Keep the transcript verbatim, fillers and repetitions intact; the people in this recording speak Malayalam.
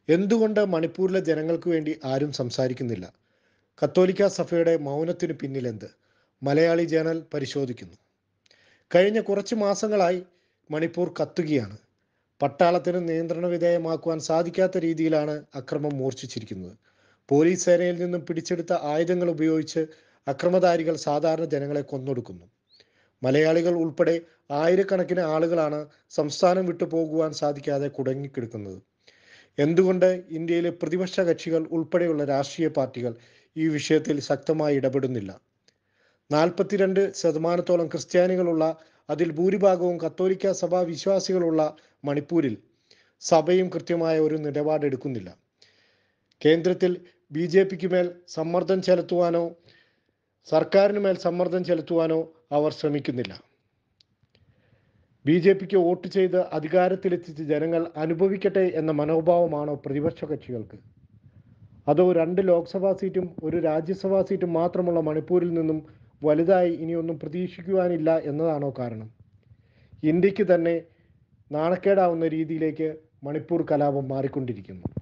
എന്തുകൊണ്ട് മണിപ്പൂരിലെ ജനങ്ങൾക്ക് വേണ്ടി ആരും സംസാരിക്കുന്നില്ല? കത്തോലിക്ക സഭയുടെ മൗനത്തിന് പിന്നിലെന്ത്? മലയാളി ജേണൽ പരിശോധിക്കുന്നു. കഴിഞ്ഞ കുറച്ച് മാസങ്ങളായി മണിപ്പൂർ കത്തുകയാണ്. പട്ടാളത്തിന് നിയന്ത്രണ വിധേയമാക്കുവാൻ സാധിക്കാത്ത രീതിയിലാണ് അക്രമം മൂർച്ഛിച്ചിരിക്കുന്നത്. പോലീസ് സേനയിൽ നിന്നും പിടിച്ചെടുത്ത ആയുധങ്ങൾ ഉപയോഗിച്ച് അക്രമധാരികൾ സാധാരണ ജനങ്ങളെ കൊന്നൊടുക്കുന്നു. മലയാളികൾ ഉൾപ്പെടെ ആയിരക്കണക്കിന് ആളുകളാണ് സംസ്ഥാനം വിട്ടു പോകുവാൻ സാധിക്കാതെ കുടുങ്ങിക്കിടക്കുന്നത്. എന്തുകൊണ്ട് ഇന്ത്യയിലെ പ്രതിപക്ഷ കക്ഷികൾ ഉൾപ്പെടെയുള്ള രാഷ്ട്രീയ പാർട്ടികൾ ഈ വിഷയത്തിൽ ശക്തമായി ഇടപെടുന്നില്ല? നാൽപ്പത്തിരണ്ട് ശതമാനത്തോളം ക്രിസ്ത്യാനികളുള്ള, അതിൽ ഭൂരിഭാഗവും കത്തോലിക്ക സഭാ വിശ്വാസികളുള്ള മണിപ്പൂരിൽ സഭയും കൃത്യമായ ഒരു നിലപാടെടുക്കുന്നില്ല. കേന്ദ്രത്തിൽ ബി ജെ പിക്ക് മേൽ സമ്മർദ്ദം ചെലുത്തുവാനോ സർക്കാരിന് മേൽ സമ്മർദ്ദം ചെലുത്തുവാനോ അവർ ശ്രമിക്കുന്നില്ല. ബി ജെ പിക്ക് വോട്ട് ചെയ്ത് അധികാരത്തിലെത്തിച്ച് ജനങ്ങൾ അനുഭവിക്കട്ടെ എന്ന മനോഭാവമാണോ പ്രതിപക്ഷ കക്ഷികൾക്ക്? അതോ രണ്ട് ലോക്സഭാ സീറ്റും ഒരു രാജ്യസഭാ സീറ്റും മാത്രമുള്ള മണിപ്പൂരിൽ നിന്നും വലുതായി ഇനിയൊന്നും പ്രതീക്ഷിക്കുവാനില്ല എന്നതാണോ കാരണം? ഇന്ത്യക്ക് തന്നെ നാണക്കേടാവുന്ന രീതിയിലേക്ക് മണിപ്പൂർ കലാപം മാറിക്കൊണ്ടിരിക്കുന്നു.